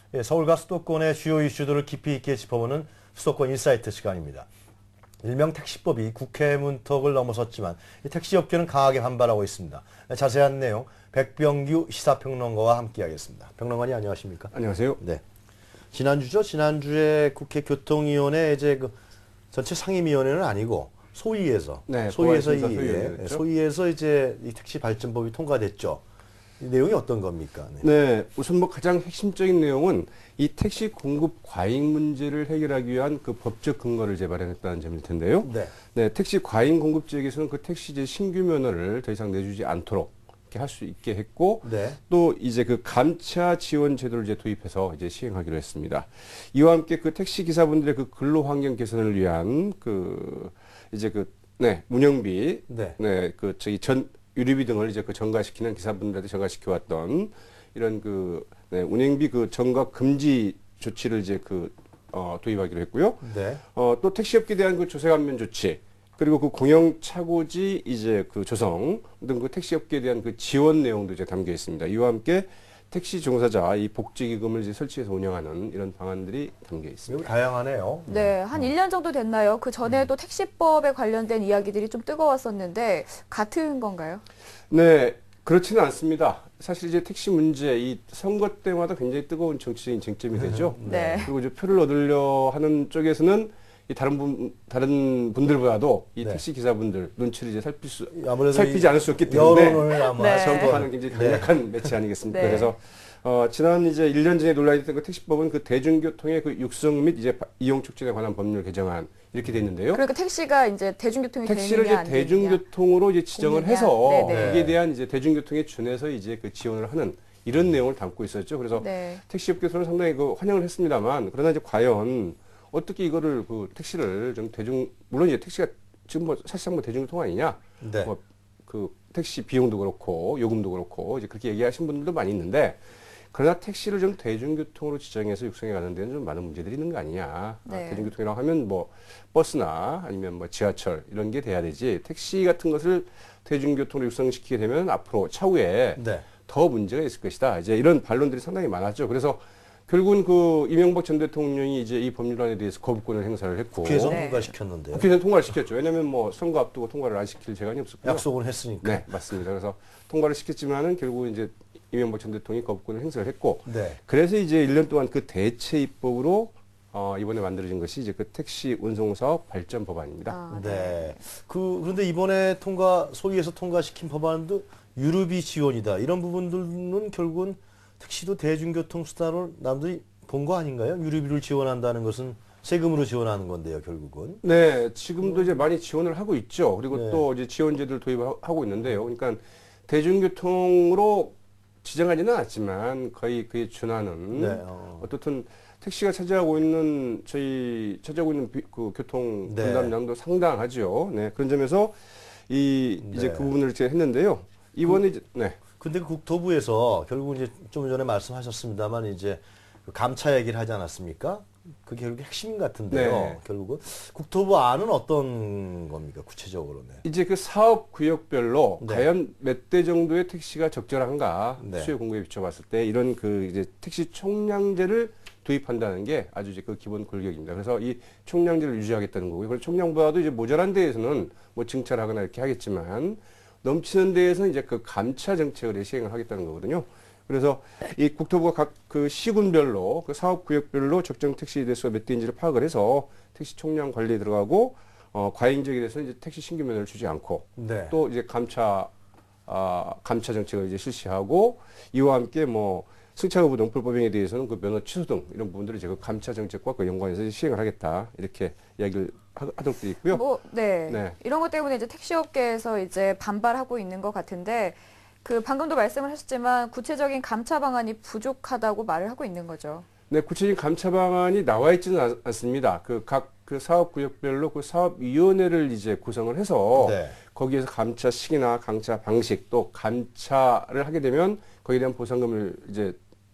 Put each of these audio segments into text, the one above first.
예, 서울과 수도권의 주요 이슈들을 깊이 있게 짚어보는 수도권 인사이트 시간입니다. 일명 택시법이 국회 문턱을 넘어섰지만 이 택시업계는 강하게 반발하고 있습니다. 자세한 내용 백병규 시사평론가와 함께하겠습니다. 평론가님 안녕하십니까? 안녕하세요. 네. 지난주죠. 지난주에 국회 교통위원회 이제 그 전체 상임위원회는 아니고 소위에서 네, 소위에서 이제 이 택시 발전법이 통과됐죠. 이 내용이 어떤 겁니까? 네, 우선 뭐 가장 핵심적인 내용은 이 택시 공급 과잉 문제를 해결하기 위한 그 법적 근거를 재발행했다는 점일 텐데요. 네, 택시 과잉 공급 지역에서는 그 택시제 신규 면허를 더 이상 내주지 않도록 이렇게 할 수 있게 했고, 또 이제 그 감차 지원 제도를 이제 도입해서 이제 시행하기로 했습니다. 이와 함께 그 택시 기사분들의 그 근로 환경 개선을 위한 그 이제 그 운영비, 그 저기 유류비 등을 이제 그 전가시키는 기사분들한테 전가시켜왔던 이런 그 운행비 그 전가 금지 조치를 이제 도입하기로 했고요. 또 택시업계에 대한 그 조세 감면 조치, 그리고 그 공영 차고지 이제 그 조성 등 그 택시업계에 대한 그 지원 내용도 이제 담겨 있습니다. 이와 함께 택시 종사자 이 복지기금을 이제 설치해서 운영하는 이런 방안들이 담겨 있습니다. 다양하네요. 네, 한 1년 정도 됐나요? 그 전에도 택시법에 관련된 이야기들이 좀 뜨거웠었는데 같은 건가요? 네, 그렇지는 않습니다. 사실 이제 택시 문제, 이 선거 때마다 굉장히 뜨거운 정치적인 쟁점이 되죠. 그리고 이제 표를 얻으려 하는 쪽에서는 이 다른 분들보다도 이 택시 기사분들 눈치를 이제 살피지 않을 수 없기 때문에 선거하는 굉장히 강력한 매체 아니겠습니까? 그래서 지난 이제 1년 전에 논란이 됐던 그 택시법은 그 대중교통의 그 육성 및 이제 이용 촉진에 관한 법률 개정안 이렇게 돼 있는데요. 그러니까 택시가 이제 대중교통이 택시를 이제 대중교통으로 이제 지정을 해서 거기에 대한 이제 대중교통에 준해서 이제 그 지원을 하는 이런 내용을 담고 있었죠. 그래서 택시업계에서는 상당히 그 환영을 했습니다만, 그러나 이제 과연 어떻게 이거를 그 택시를 좀 물론 이제 택시가 지금 뭐 사실상 뭐 대중교통 아니냐, 뭐 그 택시 비용도 그렇고 요금도 그렇고 이제 그렇게 얘기하신 분들도 많이 있는데, 그러나 택시를 좀 대중교통으로 지정해서 육성해 가는 데는 좀 많은 문제들이 있는 거 아니냐. 대중교통이라고 하면 뭐 버스나 아니면 뭐 지하철 이런 게 돼야 되지, 택시 같은 것을 대중교통으로 육성시키게 되면 앞으로 차후에 더 문제가 있을 것이다. 이제 이런 반론들이 상당히 많았죠. 그래서 결국은 그 이명박 전 대통령이 이제 이 법률안에 대해서 거부권을 행사를 했고, 국회에서 통과시켰는데요. 국회에서 통과를 시켰죠. 왜냐하면 뭐 선거 앞두고 통과를 안 시킬 재간이 없었고요. 약속을 했으니까. 네, 맞습니다. 그래서 통과를 시켰지만은 결국 이제 이명박 전 대통령이 거부권을 행사를 했고, 그래서 이제 1년 동안 그 대체 입법으로 이번에 만들어진 것이 이제 그 택시 운송 사업 발전 법안입니다. 그런데 이번에 소위에서 통과시킨 법안도 유류비 지원이다. 이런 부분들은 결국은 택시도 대중교통 수단으로 남들이 본 거 아닌가요? 유류비를 지원한다는 것은 세금으로 지원하는 건데요, 결국은. 네, 지금도 이제 많이 지원을 하고 있죠. 그리고 또 이제 지원제도를 도입하고 있는데요. 그러니까 대중교통으로 지정하지는 않았지만 거의 그에 준하는 어떻든 택시가 차지하고 있는 그 교통 분담량도 상당하죠. 그런 점에서 이제 그 부분을 제가 했는데요. 이번에 근데 국토부에서 결국 이제 좀 전에 말씀하셨습니다만 이제 그 감차 얘기를 하지 않았습니까? 그게 결국 핵심 같은데요. 결국은 국토부 안은 어떤 겁니까? 구체적으로. 이제 그 사업 구역별로 과연 몇 대 정도의 택시가 적절한가 수요 공급에 비춰봤을 때 이런 그 이제 택시 총량제를 도입한다는 게 아주 이제 그 기본 골격입니다. 그래서 이 총량제를 유지하겠다는 거고요. 그리고 총량보다도 이제 모자란 데에서는 뭐 증차하거나 이렇게 하겠지만, 넘치는 데에서는 이제 그 감차 정책을 시행을 하겠다는 거거든요. 그래서 이 국토부가 각 그 시군별로 그 사업 구역별로 적정 택시 대수가 몇 대인지를 파악을 해서 택시 총량 관리에 들어가고, 과잉 지역에 대해서는 이제 택시 신규 면허를 주지 않고, 또 이제 감차 정책을 이제 실시하고, 이와 함께 뭐 승차 거부 등불 법행에 대해서는 그 면허 취소 등 이런 부분들을 이제 그 감차 정책과 그 연관해서 시행을 하겠다, 이렇게 이야기를 하도록 되어 있고요. 이런 것 때문에 이제 택시업계에서 이제 반발하고 있는 것 같은데, 그 방금도 말씀을 하셨지만 구체적인 감차 방안이 부족하다고 말을 하고 있는 거죠. 네, 구체적인 감차 방안이 나와 있지는 않습니다. 각 사업 구역별로 그 사업위원회를 이제 구성을 해서 거기에서 감차 시기나 감차 방식, 또 감차를 하게 되면 거기에 대한 보상금을 이제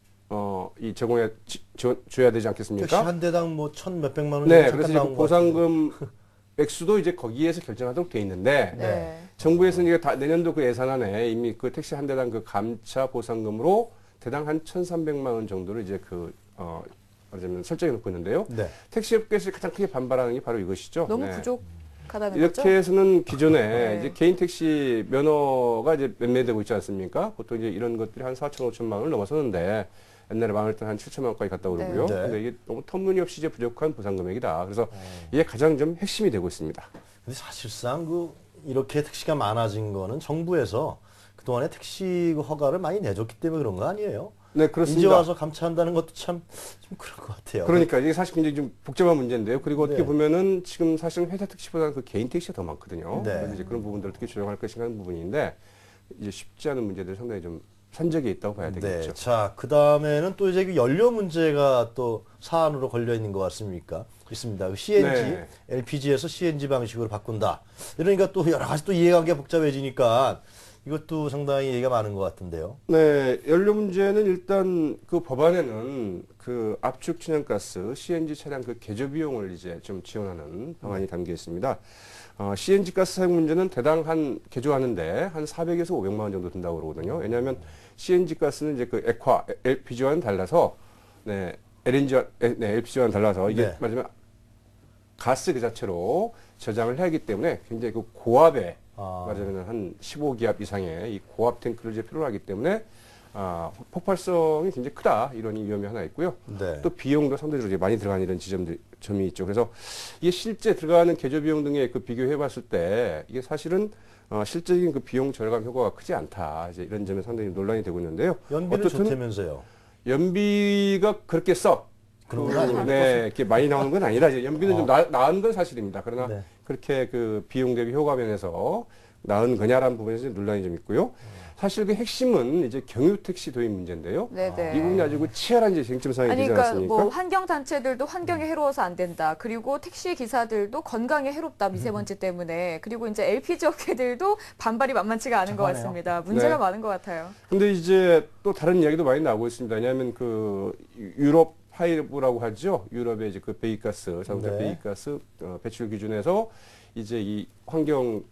줘야 되지 않겠습니까? 택시 한 대당 뭐 몇백만 원. 그래서 이제 그 보상금 액수도 이제 거기에서 결정하도록 돼 있는데, 정부에서는 이게 내년도 그 예산안에 이미 그 택시 한 대당 그 감차 보상금으로 대당 한 1,300만 원 정도를 이제 말하자면 설정해 놓고 있는데요. 네. 택시업계에서 가장 크게 반발하는 게 바로 이것이죠. 너무 네. 부족하다는 이렇게 거죠? 해서는 기존에 네. 이제 개인 택시 면허가 이제 매매되고 있지 않습니까? 보통 이제 이런 것들이 한 4천, 5천만 원을 넘어서는데 옛날에 망할 때 한 7천만 원까지 갔다 그러고요. 네. 근데 이게 너무 터무니없이 이제 부족한 보상 금액이다. 그래서 이게 가장 좀 핵심이 되고 있습니다. 근데 사실상 이렇게 택시가 많아진 거는 정부에서 그동안에 택시 허가를 많이 내줬기 때문에 그런 거 아니에요? 네, 이제 그렇습니다. 와서 감차한다는 것도 참 좀 그런 것 같아요. 그러니까 이게 사실 굉장히 좀 복잡한 문제인데요. 그리고 어떻게 네. 보면은 지금 사실은 회사 택시보다는 그 개인 택시가 더 많거든요. 네. 그래서 이제 그런 부분들을 어떻게 조정할 것인가 하는 부분인데 이제 쉽지 않은 문제들이 상당히 좀 산적에 있다고 봐야 되겠죠. 네. 자, 그 다음에는 또 이제 그 연료 문제가 또 사안으로 걸려 있는 것 같습니까? 있습니다. 그 CNG, 네. LPG에서 CNG 방식으로 바꾼다. 이러니까 또 여러 가지 또 이해관계가 복잡해지니까 이것도 상당히 얘기가 많은 것 같은데요. 네, 연료 문제는 일단 그 법안에는 그 압축 천연가스 CNG 차량 그 개조 비용을 이제 좀 지원하는 방안이 담겨 있습니다. CNG 가스 사용 문제는 대당 한 개조하는데 한 400에서 500만 원 정도 든다고 그러거든요. 왜냐하면 CNG 가스는 이제 그 액화 LPG와는 달라서 네, LPG와는 달라서 이게 네. 말하자면 가스 그 자체로 저장을 해야 하기 때문에 굉장히 그 고압에 말하자면 한 15기압 이상의 이 고압 탱크를 이제 필요로 하기 때문에 폭발성이 굉장히 크다 이런 위험이 하나 있고요. 네. 또 비용도 상대적으로 이제 많이 들어가는 이런 점이 있죠. 그래서 이게 실제 들어가는 개조 비용 등에 그 비교해봤을 때 이게 사실은 실질적인 그 비용 절감 효과가 크지 않다. 이제 이런 점에 상당히 논란이 되고 있는데요. 연비는 좋다면서요. 연비가 그렇게 그런 건 아니에요. 네, 이렇게 많이 나오는 건 아니라 이제 연비는 좀 나은 건 사실입니다. 그러나 네. 그렇게 그 비용 대비 효과 면에서 나은 거냐라는 부분에서 논란이 좀 있고요. 사실 그 핵심은 이제 경유 택시 도입 문제인데요. 네네. 이 부분이 아주 그 치열한 이제 쟁점 사항이 아니, 되지 그러니까 않습니까? 뭐 환경 단체들도 환경에 해로워서 안 된다. 그리고 택시 기사들도 건강에 해롭다 미세먼지 때문에. 그리고 이제 LPG 업계들도 반발이 만만치가 않은 것 착하네요. 같습니다. 문제가 네. 많은 것 같아요. 근데 이제 또 다른 이야기도 많이 나오고 있습니다. 왜냐하면 그 유럽 파이브라고 하죠. 유럽의 이제 그 배기가스, 자동차 네. 배기가스 배출 기준에서 이제 이 환경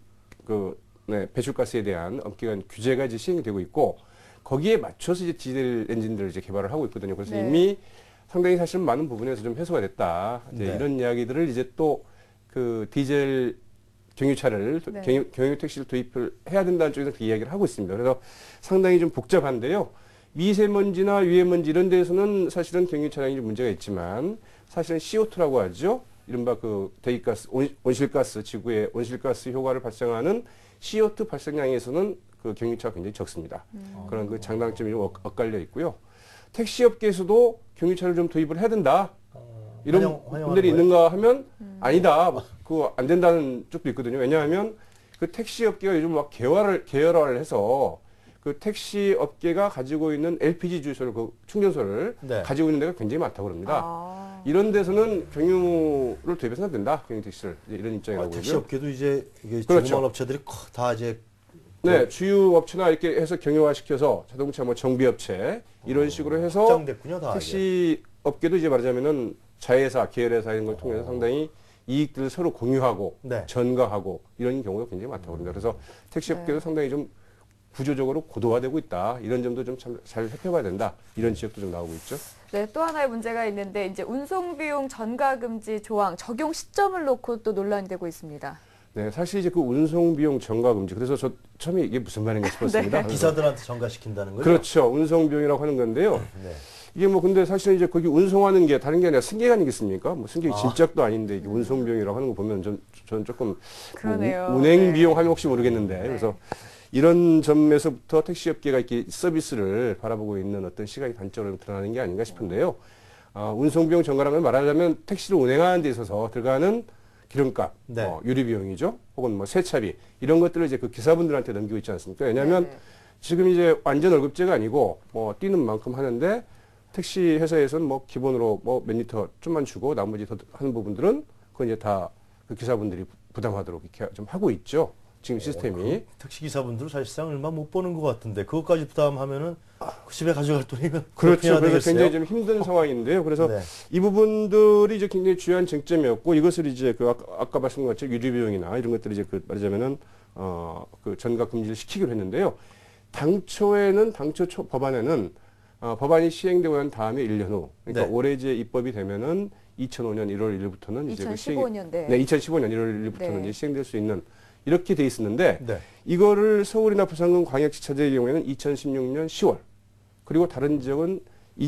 배출가스에 대한 엄격한 규제가 이제 시행이 되고 있고 거기에 맞춰서 이제 디젤 엔진들을 이제 개발을 하고 있거든요. 그래서 네. 이미 상당히 사실 많은 부분에서 좀 해소가 됐다. 이제 네. 이런 이야기들을 이제 또 그 디젤 경유차를 네. 경유 택시를 도입을 해야 된다는 쪽에서 그 이야기를 하고 있습니다. 그래서 상당히 좀 복잡한데요. 미세먼지나 유해먼지 이런 데에서는 사실은 경유 차량이 좀 문제가 있지만 사실은 CO2라고 하죠. 이른바 그 대기가스, 온실가스, 지구의 온실가스 효과를 발생하는 CO2 발생량에서는 그 경유차가 굉장히 적습니다. 그런 그 장단점이 좀 엇갈려 있고요. 택시업계에서도 경유차를 좀 도입을 해야 된다. 이런 환영하는 분들이 거예요? 있는가 하면 아니다. 그거 안 된다는 쪽도 있거든요. 왜냐하면 그 택시업계가 요즘 막 계열화를 해서 그 택시 업계가 가지고 있는 LPG 주유소를 그 충전소를 네. 가지고 있는 데가 굉장히 많다고 합니다. 아. 이런 데서는 경유를 도입해서는 안 된다. 경유 택시를 이제 이런 입장이라고 택시 보고요. 업계도 이제 이게 그렇죠. 조그만 업체들이 다 이제 네, 주유 업체나 이렇게 해서 경유화 시켜서 자동차 뭐 정비 업체 이런 식으로 해서 확장됐군요, 다. 이게. 택시 업계도 이제 말하자면은 자회사, 계열회사 이런 걸 통해서 상당히 이익들을 서로 공유하고 네. 전가하고 이런 경우가 굉장히 많다고 합니다. 그래서 택시 업계도 상당히 좀 구조적으로 고도화되고 있다. 이런 점도 좀 참 잘 살펴봐야 된다. 이런 지적도 좀 나오고 있죠. 네, 또 하나의 문제가 있는데 이제 운송 비용 전가 금지 조항 적용 시점을 놓고 또 논란이 되고 있습니다. 네, 사실 이제 그 운송 비용 전가 금지. 그래서 저 처음에 이게 무슨 말인가 싶었습니다. 네. 기사들한테 전가시킨다는 거죠? 그렇죠. 운송 비용이라고 하는 건데요. 네. 이게 뭐 근데 사실은 이제 거기 운송하는 게 다른 게 아니라 승객 아니겠습니까? 뭐 승객 진작도 아닌데 이게 운송 비용이라고 하는 거 보면 저는 조금 그러네요. 뭐 운행 네. 비용 하면 혹시 모르겠는데 그래서 이런 점에서부터 택시업계가 이렇게 서비스를 바라보고 있는 어떤 시각이 단적으로 드러나는 게 아닌가 싶은데요. 운송비용 전가라면 말하자면 택시를 운행하는 데 있어서 들어가는 기름값, 네. 유류비용이죠. 혹은 뭐 세차비 이런 것들을 이제 그 기사분들한테 넘기고 있지 않습니까? 왜냐하면 네. 지금 이제 완전 월급제가 아니고 뭐 뛰는 만큼 하는데 택시 회사에서는 뭐 기본으로 뭐 몇 리터 좀만 주고 나머지 더 하는 부분들은 그건 이제 다 그 기사분들이 부담하도록 이렇게 좀 하고 있죠. 지금 시스템이. 택시 기사분들은 사실상 얼마 못 버는 것 같은데 그것까지 부담하면 그 집에 가져갈 돈이면 그렇죠. 그래서 되겠어요? 굉장히 좀 힘든 상황인데요. 그래서 네. 이 부분들이 이제 굉장히 중요한 쟁점이었고 이것을 이제 그 아까 말씀드린 것처럼 유류 비용이나 이런 것들이 이제 그 말하자면은 그 전가 금지를 시키기로 했는데요. 당초 법안에는 법안이 시행되고 난 다음에 1년 후, 그러니까 네. 올해 이제 입법이 되면은 2005년 1월 1일부터는 이제 2015년, 네. 2015년 1월 1일부터는 네. 이제 시행될 수 있는 이렇게 돼 있었는데 네. 이거를 서울이나 부산군 광역지자체의 경우에는 2016년 10월 그리고 다른 지역은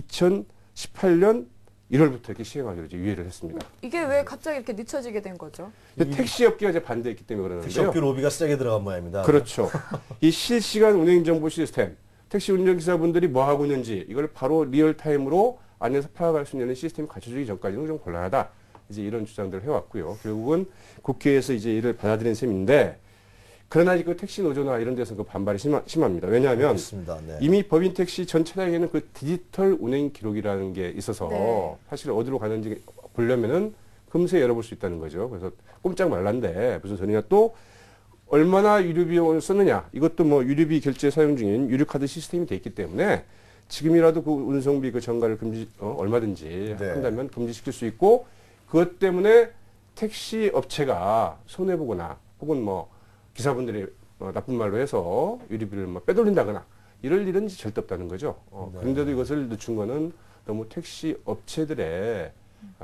2018년 1월부터 이렇게 시행하기로 이제 유예를 했습니다. 이게 왜 갑자기 이렇게 늦춰지게 된 거죠? 근데 택시 업계가 이제 반대했기 때문에 그러는데요. 택시업계 로비가 세게 들어간 모양입니다. 그렇죠. 이 실시간 운행 정보 시스템, 택시 운전기사분들이 뭐 하고 있는지 이걸 바로 리얼타임으로 안에서 파악할 수 있는 시스템이 갖춰지기 전까지는 좀 곤란하다. 이제 이런 주장들을 해왔고요. 결국은 국회에서 이제 이를 받아들인 셈인데, 그러나 그 택시 노조나 이런 데서 그 반발이 심합니다. 왜냐하면 그렇습니다. 네. 이미 법인 택시 전 차량에는 그 디지털 운행 기록이라는 게 있어서 네. 사실 어디로 가는지 보려면은 금세 열어볼 수 있다는 거죠. 그래서 꼼짝 말란데 무슨 소리냐, 또 얼마나 유류 비용을 썼느냐, 이것도 뭐 유류비 결제 사용 중인 유류카드 시스템이 돼 있기 때문에 지금이라도 그 운송비 그 전가를 얼마든지 네. 한다면 금지시킬 수 있고, 그것 때문에 택시 업체가 손해보거나 혹은 뭐 기사분들이 나쁜 말로 해서 유류비를 막 빼돌린다거나 이럴 일은 절대 없다는 거죠. 네. 그런데도 이것을 늦춘 거는 너무 택시 업체들의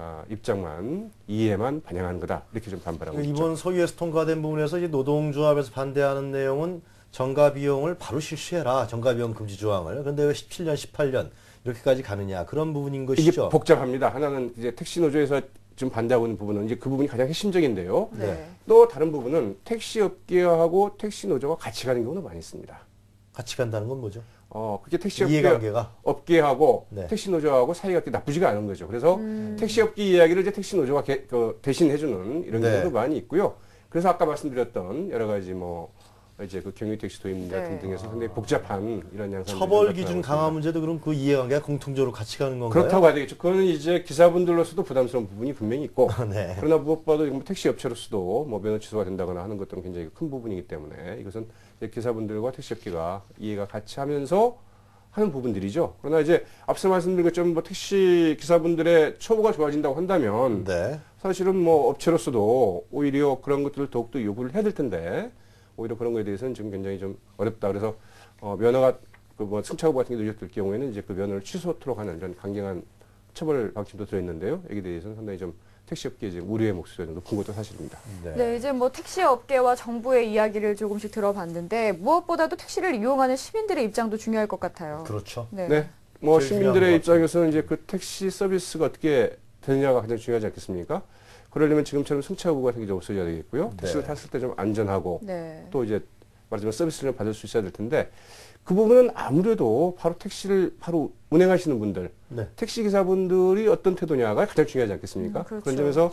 입장만, 이해만 반영한 거다. 이렇게 좀 반발하고 있죠. 이번 소위에서 통과된 부분에서 이제 노동조합에서 반대하는 내용은 정가 비용을 바로 실시해라. 정가 비용 금지 조항을. 그런데 왜 17년, 18년 이렇게까지 가느냐. 그런 부분인 이게 것이죠. 복잡합니다. 하나는 이제 택시 노조에서 좀 반대하고 있는 부분은 이제 그 부분이 가장 핵심적인데요. 네. 또 다른 부분은 택시 업계하고 택시 노조가 같이 가는 경우도 많이 있습니다. 같이 간다는 건 뭐죠? 그게 택시 이해관계가. 업계하고 네. 택시 노조하고 사이가 그렇게 나쁘지가 않은 거죠. 그래서 택시 업계 이야기를 이제 택시 노조가 대신 해주는 이런 네. 경우도 많이 있고요. 그래서 아까 말씀드렸던 여러 가지 뭐 이제 그 경유 택시 도입 문제 네. 등등에서 상당히 복잡한 이런 양상. 처벌 기준 강화 문제도 그럼 그 이해관계가 공통적으로 같이 가는 건가요? 그렇다고 봐야 되겠죠. 그거는 이제 기사분들로서도 부담스러운 부분이 분명히 있고, 네. 그러나 무엇보다도 뭐 택시 업체로서도 뭐 면허 취소가 된다거나 하는 것들은 굉장히 큰 부분이기 때문에 이것은 이제 기사분들과 택시 업계가 이해가 같이 하면서 하는 부분들이죠. 그러나 이제 앞서 말씀드린 것처럼 뭐 택시 기사분들의 처우가 좋아진다고 한다면 네. 사실은 뭐 업체로서도 오히려 그런 것들을 더욱더 요구를 해야 될 텐데, 오히려 그런 거에 대해서는 지금 굉장히 좀 어렵다. 그래서 면허가 그 뭐 승차후 같은 게 늦었을 경우에는 이제 그 면허를 취소토록 하는 이런 강경한 처벌 방침도 들어있는데요. 여기에 대해서는 상당히 좀 택시업계의 지금 우려의 목소리가 좀 높은 것도 사실입니다. 네. 네, 이제 뭐 택시 업계와 정부의 이야기를 조금씩 들어봤는데 무엇보다도 택시를 이용하는 시민들의 입장도 중요할 것 같아요. 그렇죠. 네. 네. 뭐 제일 중요한 시민들의 것 입장에서는 이제 그 택시 서비스가 어떻게 되느냐가 가장 중요하지 않겠습니까? 그러려면 지금처럼 승차후 같은 게 좀 없어져야 되겠고요. 택시를 네. 탔을 때 좀 안전하고 네. 또 이제 말하자면 서비스를 받을 수 있어야 될 텐데, 그 부분은 아무래도 바로 택시를 바로 운행하시는 분들, 네. 택시 기사분들이 어떤 태도냐가 가장 중요하지 않겠습니까? 그렇죠. 그런 점에서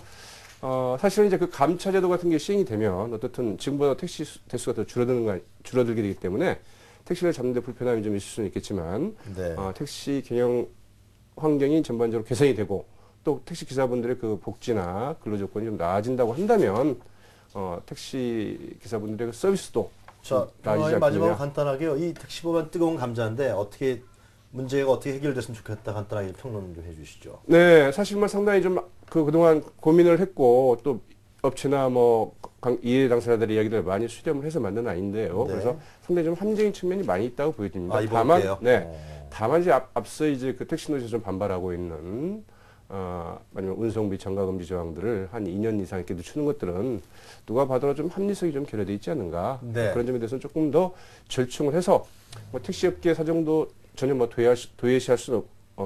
사실은 이제 그 감차 제도 같은 게 시행이 되면 어떻든 지금보다 택시 대수가 더 줄어들게 되기 때문에 택시를 잡는 데 불편함이 좀 있을 수는 있겠지만 네. 택시 경영 환경이 전반적으로 개선이 되고 또 택시 기사분들의 그 복지나 근로 조건이 좀 나아진다고 한다면 택시 기사분들의 그 서비스도 자, 나아지지 마지막으로 않겠느냐. 간단하게요. 이 택시법안 뜨거운 감자인데 문제가 어떻게 해결됐으면 좋겠다 간단하게 평론 좀 해주시죠. 네, 사실만 상당히 좀 그동안 고민을 했고 또 업체나 뭐 이해 당사자들의 이야기를 많이 수렴을 해서 만든 아닌데요. 네. 그래서 상당히 좀 합리적인 측면이 많이 있다고 보여집니다. 이번 다만, 때요? 다만 이제 앞서 이제 그 택시 노조에서 좀 반발하고 있는 아니면 운송비 정가 금지 조항들을 한 2년 이상 이렇게 늦추는 것들은 누가 봐도 좀 합리성이 좀 결여돼 있지 않는가. 네. 그런 점에 대해서는 조금 더 절충을 해서 뭐 택시업계 사정도 전혀 뭐 도외시할 수는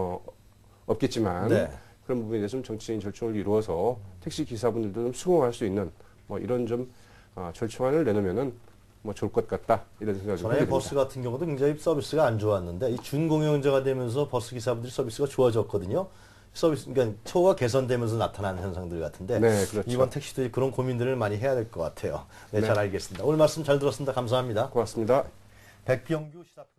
없겠지만 네. 그런 부분에 대해서 좀 정치적인 절충을 이루어서 택시 기사분들도 좀 수긍할 수 있는 뭐 이런 좀 절충안을 내놓으면은 뭐 좋을 것 같다 이런 생각이 전에 듭니다. 버스 같은 경우도 굉장히 서비스가 안 좋았는데 이 준공영제가 되면서 버스 기사분들이 서비스가 좋아졌거든요. 그러니까 처우가 개선되면서 나타나는 현상들 같은데 네, 그렇죠. 이번 택시도 그런 고민들을 많이 해야 될 것 같아요. 네, 네. 잘 알겠습니다. 오늘 말씀 잘 들었습니다. 감사합니다. 고맙습니다. 백병규 시사